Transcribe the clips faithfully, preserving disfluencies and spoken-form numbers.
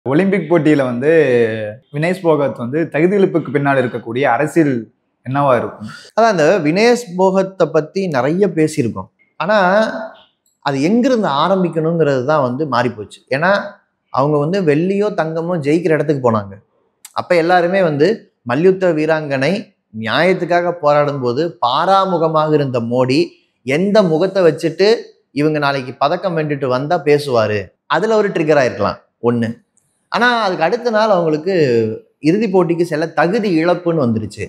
Olympic போட்டியில வந்து வினேஷ் போகத் வந்து தகுதியிழப்புக்கு பின்னால் இருக்கக்கூடிய அரசியல் என்னவா இருக்கும்? அதான் அந்த வினேஷ் போகத்தை பத்தி நிறைய பேசியிருக்கோம். ஆனா அது எங்கிருந்து ஆரம்பிக்கணுங்கிறது தான் வந்து மாறி போச்சு. ஏன்னா அவங்க வந்து வெள்ளியோ தங்கமோ ஜெயிக்கிற இடத்துக்கு போனாங்க. அப்ப எல்லாருமே வந்து மல்யுத்த வீராங்கனை நியாயத்துக்காக போராடும் போது பாராமுகமாக இருந்த மோடி எந்த முகத்தை வச்சுட்டு இவங்க நாளைக்கு பதக்கம் வென்றுட்டு வந்தா பேசுவாரு, அதுல ஒரு ட்ரிகர் ஆயிருக்கலாம் ஒண்ணு. ஆனா அதுக்கு அடுத்த நாள் அவங்களுக்கு இறுதி போட்டிக்கு செல்ல தகுதி இழப்புன்னு வந்துருச்சு.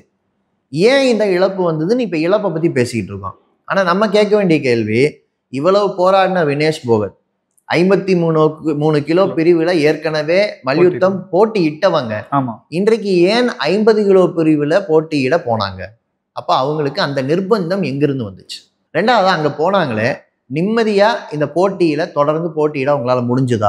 ஏன் இந்த இழப்பு வந்ததுன்னு இப்ப இழப்பை பத்தி பேசிக்கிட்டு இருக்கோம். ஆனா நம்ம கேட்க வேண்டிய கேள்வி, இவ்வளவு போராடின வினேஷ் போகத் ஐம்பத்தி மூணு மூணு கிலோ பிரிவுல ஏற்கனவே மல்யுத்தம் போட்டியிட்டவங்க இன்றைக்கு ஏன் ஐம்பது கிலோ பிரிவுல போட்டியிட போனாங்க? அப்ப அவங்களுக்கு அந்த நிர்பந்தம் எங்கிருந்து வந்துச்சு? ரெண்டாவது, அங்க போனாங்களே நிம்மதியா இந்த போட்டியில தொடர்ந்து போட்டியிட அவங்களால முடிஞ்சுதா?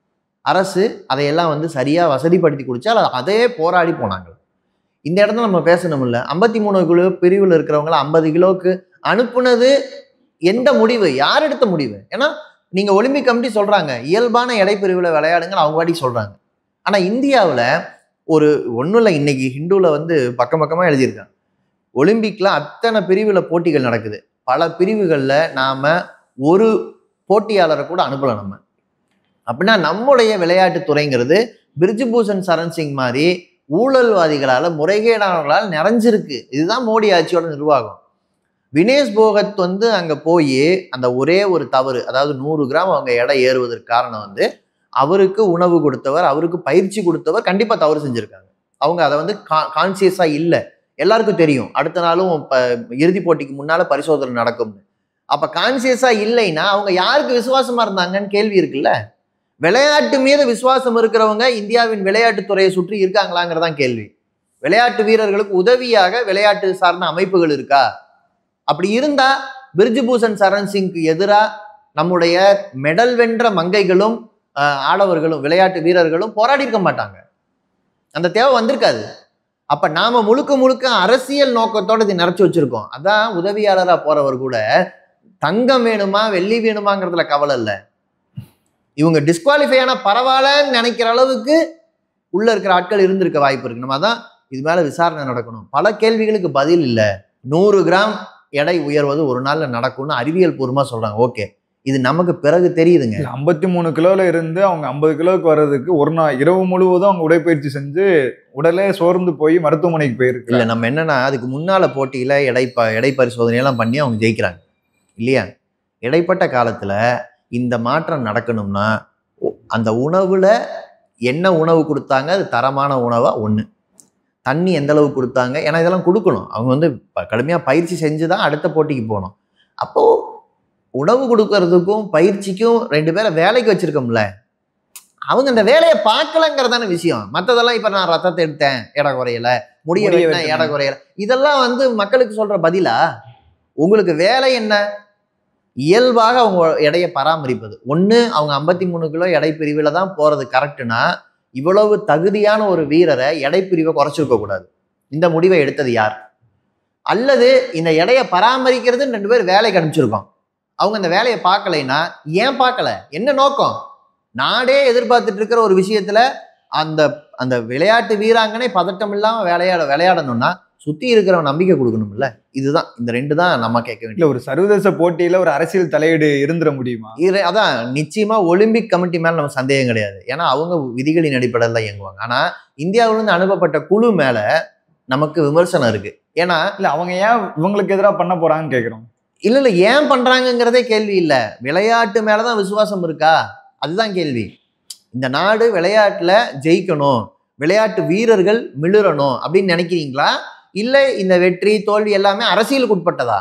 அரசு அதையெல்லாம் வந்து சரியா வசதிப்படுத்தி கொடுத்தா அதே போராடி போனாங்க. இந்த இடத்துல நம்ம பேசணும் இல்ல, ஐம்பத்தி மூணு கிலோ பிரிவில் இருக்கிறவங்கள ஐம்பது கிலோக்கு அனுப்புனது எந்த முடிவு? யார் எடுத்த முடிவு? ஏன்னா நீங்க ஒலிம்பிக் கமிட்டி சொல்றாங்க இயல்பான எடை பிரிவில் விளையாடுங்க, அவங்க வாட்டி சொல்றாங்க. ஆனா இந்தியாவில் ஒரு ஒன்றும் இல்லை, இன்னைக்கு ஹிந்துல வந்து பக்கம் பக்கமா எழுதியிருக்காங்க, ஒலிம்பிக்ல அத்தனை பிரிவுல போட்டிகள் நடக்குது, பல பிரிவுகள்ல நாம ஒரு போட்டியாளரை கூட அனுப்பல நம்ம. அப்படின்னா நம்முடைய விளையாட்டு துறைங்கிறது பிரிஜ்பூஷன் சரண் சிங் மாதிரி ஊழல்வாதிகளால முறைகேடானவர்களால் நிறைஞ்சிருக்கு. இதுதான் மோடி ஆட்சியோட நிர்வாகம். வினேஷ் போகத் வந்து அங்க போய் அந்த ஒரே ஒரு தவறு, அதாவது நூறு கிராம் அவங்க எடை ஏறுவதற்கு காரணம் வந்து அவருக்கு உணவு கொடுத்தவர், அவருக்கு பயிற்சி கொடுத்தவர் கண்டிப்பா தவறு செஞ்சிருக்காங்க. அவங்க அதை வந்து கான்சியஸா இல்லை, எல்லாருக்கும் தெரியும். அடுத்த நாளும் இறுதி போட்டிக்கு முன்னால பரிசோதனை நடக்கும்னு. அப்ப கான்சியஸா இல்லைன்னா அவங்க யாருக்கு விசுவாசமா இருந்தாங்கன்னு கேள்வி இருக்குல்ல. விளையாட்டு மீது விசுவாசம் இருக்கிறவங்க இந்தியாவின் விளையாட்டு துறையை சுற்றி இருக்காங்களாங்கிறதான் கேள்வி. விளையாட்டு வீரர்களுக்கு உதவியாக விளையாட்டு சார்ந்த அமைப்புகள் இருக்கா? அப்படி இருந்தா பிரிஜ்பூஷன் சரண் சிங்க்கு எதிராக நம்முடைய மெடல் வென்ற மங்கைகளும் ஆடவர்களும் விளையாட்டு வீரர்களும் போராடி இருக்க மாட்டாங்க, அந்த தேவை வந்திருக்காது. அப்ப நாம முழுக்க முழுக்க அரசியல் நோக்கத்தோட இதை நிறைச்சு வச்சிருக்கோம். அதான் உதவியாளரா போறவர் கூட தங்கம் வேணுமா வெள்ளி வேணுமாங்கிறதுல கவலை இல்லை, இவங்க டிஸ்குவாலிஃபை ஆனா பரவாயில்லன்னு நினைக்கிற அளவுக்கு உள்ள இருக்கிற ஆட்கள் இருந்திருக்க வாய்ப்பு இருக்கு. நம்ம தான் இது மேல விசாரணை நடக்கணும். பல கேள்விகளுக்கு பதில் இல்லை. நூறு கிராம் எடை உயர்வது ஒரு நாள்ல நடக்கும்னு அறிவியல் பூர்வமா சொல்றாங்க. ஓகே, இது நமக்கு பிறகு தெரியுதுங்க. ஐம்பத்தி மூணு கிலோல இருந்து அவங்க ஐம்பது கிலோவுக்கு வர்றதுக்கு ஒரு நாள் இரவு முழுவதும் அவங்க உடற்பயிற்சி செஞ்சு உடலே சோர்ந்து போய் மருத்துவமனைக்கு போயிருக்கு. இல்லை, நம்ம என்னன்னா அதுக்கு முன்னால போட்டியில எடை ப எடை பரிசோதனையெல்லாம் பண்ணி அவங்க ஜெயிக்கிறாங்க இல்லையா? இடைப்பட்ட காலத்துல இந்த மாற்றம் நடக்கணும்னா அந்த உணவுல என்ன உணவு கொடுத்தாங்க, அது தரமான உணவா ஒண்ணு, தண்ணி எந்த அளவு கொடுத்தாங்க, ஏன்னா இதெல்லாம் கொடுக்கணும். அவங்க வந்து கடுமையா பயிற்சி செஞ்சுதான் அடுத்த போட்டிக்கு போகணும். அப்போ உணவு கொடுக்கறதுக்கும் பயிற்சிக்கும் ரெண்டு பேரை வேலைக்கு வச்சிருக்கோம்ல, அவங்க அந்த வேலையை பார்க்கலங்கிறதான விஷயம். மற்றதெல்லாம் இப்ப நான் ரத்தத்தை எடுத்தேன் எடை குறையல, முடிய வெட்டினேன் எடை குறையல, இதெல்லாம் வந்து மக்களுக்கு சொல்ற பதிலா? உங்களுக்கு வேலை என்ன? இயல்பாக அவங்க எடையை பராமரிப்பது. ஒண்ணு, அவங்க ஐம்பத்தி மூணு கிலோ எடை பிரிவுல தான் போறது கரெக்டுனா இவ்வளவு தகுதியான ஒரு வீரரை எடை பிரிவை குறைச்சிருக்க கூடாது. இந்த முடிவை எடுத்தது யார்? அல்லது இந்த எடையை பராமரிக்கிறதுன்னு ரெண்டு பேர் வேலைக்கு அனுப்பிச்சிருக்கோம், அவங்க அந்த வேலையை பார்க்கலைன்னா ஏன் பார்க்கல? என்ன நோக்கம்? நாடே எதிர்பார்த்துட்டு இருக்கிற ஒரு விஷயத்துல அந்த அந்த விளையாட்டு வீராங்கனை பதட்டம் இல்லாம விளையாட விளையாடணும்னா சுத்தி இருக்கிறவன் நம்பிக்கை கொடுக்கணும்ல. இதுதான், இந்த ரெண்டு தான் நம்ம கேட்க வேண்டிய. ஒரு சர்வதேச போட்டியில ஒரு அரசியல் தலையீடு இருந்துட முடியுமா? இது அதான் நிச்சயமா ஒலிம்பிக் கமிட்டி மேல நம்ம சந்தேகம் கிடையாது, ஏன்னா அவங்க விதிகளின் அடிப்படையில் தான் இயங்குவாங்க. ஆனா இந்தியாவிலிருந்து அனுப்பப்பட்ட குழு மேல நமக்கு விமர்சனம் இருக்கு. ஏன்னா இல்ல அவங்க ஏன் இவங்களுக்கு எதிராக பண்ண போறாங்கன்னு கேட்கிறோம். இல்ல இல்ல ஏன் பண்றாங்கிறதே கேள்வி இல்ல, விளையாட்டு மேலதான் விசுவாசம் இருக்கா, அதுதான் கேள்வி. இந்த நாடு விளையாட்டுல ஜெயிக்கணும், விளையாட்டு வீரர்கள் மிளிரணும் அப்படின்னு நினைக்கிறீங்களா? இல்லை இந்த வெற்றி தோல்வி எல்லாமே அரசியலுக்கு உட்பட்டதா?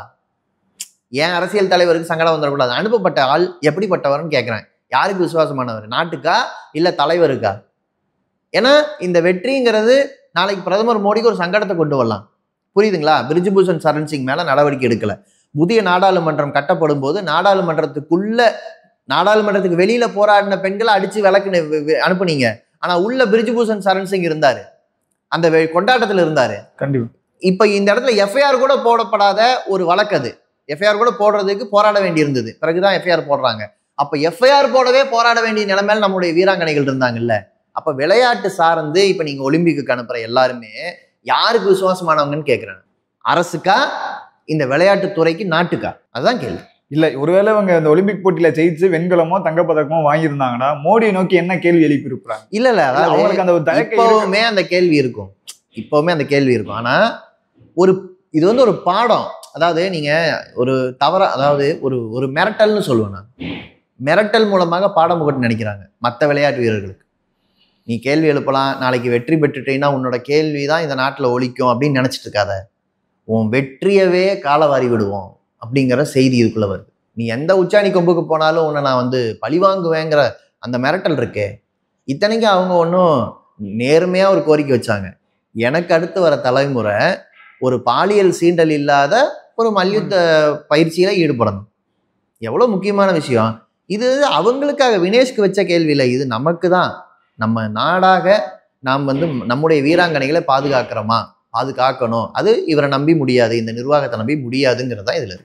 ஏன் அரசியல் தலைவருக்கு சங்கடம் வந்துடக்கூடாது? அனுப்பப்பட்ட ஆள் எப்படிப்பட்டவர்னு கேட்குறேன். யாருக்கு விசுவாசமானவர், நாட்டுக்கா இல்லை தலைவருக்கா? ஏன்னா இந்த வெற்றிங்கிறது நாளைக்கு பிரதமர் மோடிக்கு ஒரு சங்கடத்தை கொண்டு வரலாம், புரியுதுங்களா? பிரிஜ்பூஷன் சரண் சிங் மேல நடவடிக்கை எடுக்கல. புதிய நாடாளுமன்றம் கட்டப்படும் போது நாடாளுமன்றத்துக்குள்ள நாடாளுமன்றத்துக்கு வெளியில போராடின பெண்களை அடிச்சு விளக்கு அனுப்புனீங்க, ஆனா உள்ள பிரிஜ்பூஷன் சரண் சிங் இருந்தாரு, அந்த கொண்டாட்டத்தில் இருந்தாரு. கண்டிப்பா. இப்ப இந்த இடத்துல எஃப்ஐஆர் கூட போடப்படாத ஒரு வழக்கு, அது எஃப்ஐஆர் கூட போடுறதுக்கு போராட வேண்டி இருந்தது, பிறகுதான் எஃப்ஐஆர் போடுறாங்க. அப்ப எஃப்ஐஆர் போடவே போராட வேண்டிய நிலைமையில நம்முடைய வீராங்கனைகள் இருந்தாங்கல்ல. அப்ப விளையாட்டு சார்ந்து இப்ப நீங்க ஒலிம்பிக்கு அனுப்புற எல்லாருமே யாருக்கு விசுவாசமானவங்கன்னு கேட்கிறேன். அரசுக்கா, இந்த விளையாட்டு துறைக்கு, நாட்டுக்கா? அதுதான் கேள்வி. இல்ல, ஒருவேளை அவங்க இந்த ஒலிம்பிக் போட்டியில ஜெயிச்சு வெண்கலமோ தங்கப்பதக்கமோ வாங்கியிருந்தாங்கன்னா மோடியை நோக்கி என்ன கேள்வி எழுப்பி இருப்பாங்க? இல்ல இல்ல அதாவது அவங்களுக்கு அந்த ஒரு தயக்கம் இப்பவுமே அந்த கேள்வி இருக்கும், இப்பவுமே அந்த கேள்வி இருக்கும். ஆனா ஒரு இது வந்து ஒரு பாடம். அதாவது நீங்க ஒரு தவறா, அதாவது ஒரு ஒரு மிரட்டல்னு சொல்லுவேன் நான். மிரட்டல் மூலமாக பாடம் புகட்டு நினைக்கிறாங்க மற்ற விளையாட்டு வீரர்களுக்கு. நீ கேள்வி எழுப்பலாம், நாளைக்கு வெற்றி பெற்றுட்டீங்கன்னா உன்னோட கேள்வி தான் இந்த நாட்டில் ஒலிக்கும் அப்படின்னு நினைச்சிட்டு இருக்காத. உன் வெற்றியவே காலவாரி விடுவோம் அப்படிங்கிற செய்தி இதுக்குள்ள வருது. நீ எந்த உச்சாணி கொம்புக்கு போனாலும் உன்னை நான் வந்து பழிவாங்குவேங்கிற அந்த மிரட்டல் இருக்கே. இத்தனைக்கு அவங்க ஒன்றும் நேர்மையா ஒரு கோரிக்கை வச்சாங்க, எனக்கு அடுத்து வர தலைமுறை ஒரு பாலியல் சீண்டல் இல்லாத ஒரு மல்யுத்த பயிற்சியில ஈடுபடணும். எவ்வளவு முக்கியமான விஷயம் இது. அவங்களுக்காக வினேஷ்க்கு வச்ச கேள்வி இல்லை, இது நமக்கு தான். நம்ம நாடாக நாம் வந்து நம்முடைய வீராங்கனைகளை பாதுகாக்கிறோமா, பாதுகாக்கணும். அது இவரை நம்பி முடியாது, இந்த நிர்வாகத்தை நம்பி முடியாதுங்கிறது தான் இதுல இருக்கு.